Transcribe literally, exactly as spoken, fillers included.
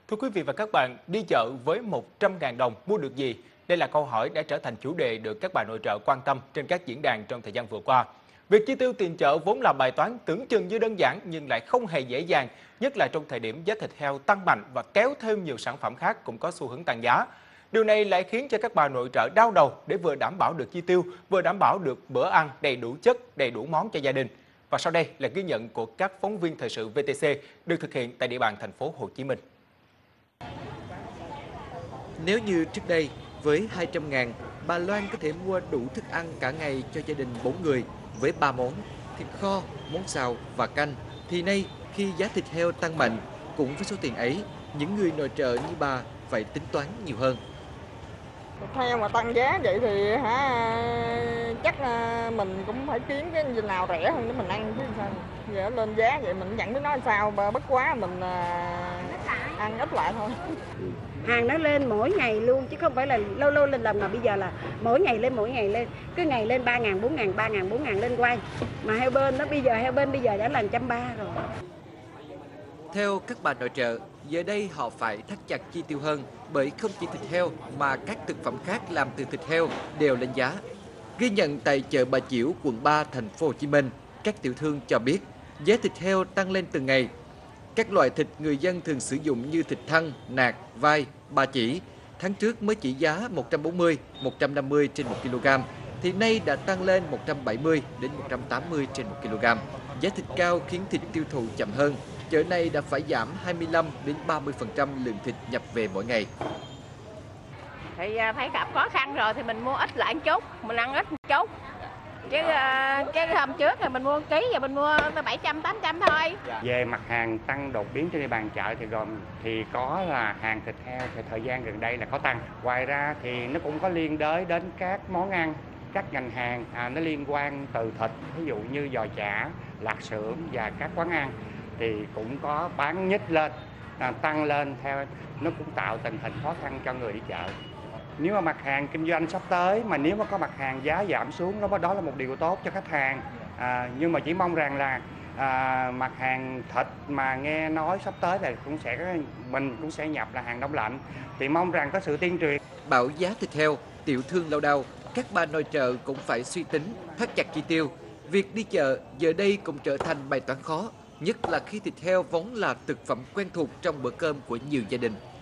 Thưa quý vị và các bạn, đi chợ với một trăm nghìn đồng mua được gì? Đây là câu hỏi đã trở thành chủ đề được các bà nội trợ quan tâm trên các diễn đàn trong thời gian vừa qua. Việc chi tiêu tiền chợ vốn là bài toán tưởng chừng như đơn giản nhưng lại không hề dễ dàng, nhất là trong thời điểm giá thịt heo tăng mạnh và kéo thêm nhiều sản phẩm khác cũng có xu hướng tăng giá. Điều này lại khiến cho các bà nội trợ đau đầu để vừa đảm bảo được chi tiêu, vừa đảm bảo được bữa ăn đầy đủ chất, đầy đủ món cho gia đình. Và sau đây là ghi nhận của các phóng viên thời sự vê tê xê được thực hiện tại địa bàn thành phố Hồ Chí Minh. Nếu như trước đây, với hai trăm ngàn, bà Loan có thể mua đủ thức ăn cả ngày cho gia đình bốn người với ba món, thịt kho, món xào và canh, thì nay khi giá thịt heo tăng mạnh, cũng với số tiền ấy, những người nội trợ như bà phải tính toán nhiều hơn. Thịt heo mà tăng giá vậy thì hả, chắc là mình cũng phải kiếm cái gì nào rẻ hơn để mình ăn chứ sao. Giờ lên giá vậy mình chẳng biết nói sao, bất quá mình ăn ít lại thôi. Hàng nó lên mỗi ngày luôn chứ không phải là lâu lâu lên lần, mà bây giờ là mỗi ngày lên mỗi ngày lên, cứ ngày lên ba ngàn, bốn ngàn, ba ngàn, bốn ngàn lên quay. Mà heo bên nó bây giờ heo bên bây giờ đã là một trăm ba rồi. Theo các bà nội trợ, giờ đây họ phải thắt chặt chi tiêu hơn bởi không chỉ thịt heo mà các thực phẩm khác làm từ thịt heo đều lên giá. Ghi nhận tại chợ Bà Chiểu, quận ba, thành phố Hồ Chí Minh, các tiểu thương cho biết giá thịt heo tăng lên từng ngày. Các loại thịt người dân thường sử dụng như thịt thăn, nạc, vai, ba chỉ, tháng trước mới chỉ giá một trăm bốn mươi, một trăm năm mươi trên một ki lô gam, thì nay đã tăng lên một trăm bảy mươi đến một trăm tám mươi trên một ki lô gam. Giá thịt cao khiến thịt tiêu thụ chậm hơn. Chợ này đã phải giảm hai mươi lăm đến ba mươi phần trăm lượng thịt nhập về mỗi ngày. Thì thấy gặp khó khăn rồi thì mình mua ít lại một chút, mình ăn ít một chút. Chứ cái hôm trước thì mình mua ký, giờ mình mua bảy trăm, tám trăm thôi. Về mặt hàng tăng đột biến trên địa bàn chợ thì gồm thì có là hàng thịt heo thì thời gian gần đây là có tăng. Ngoài ra thì nó cũng có liên đới đến các món ăn, các ngành hàng à, nó liên quan từ thịt, ví dụ như giò chả, lạp xưởng và các quán ăn thì cũng có bán nhích lên, à, tăng lên theo, nó cũng tạo tình hình khó khăn cho người đi chợ. Nếu mà mặt hàng kinh doanh sắp tới mà nếu mà có mặt hàng giá giảm xuống, đó đó là một điều tốt cho khách hàng. À, nhưng mà chỉ mong rằng là à, mặt hàng thịt mà nghe nói sắp tới là cũng sẽ mình cũng sẽ nhập là hàng đông lạnh, thì mong rằng có sự tuyên truyền. Bảo giá thịt heo, tiểu thương lao đao, các bà nội trợ cũng phải suy tính, thắt chặt chi tiêu. Việc đi chợ giờ đây cũng trở thành bài toán khó, nhất là khi thịt heo vốn là thực phẩm quen thuộc trong bữa cơm của nhiều gia đình.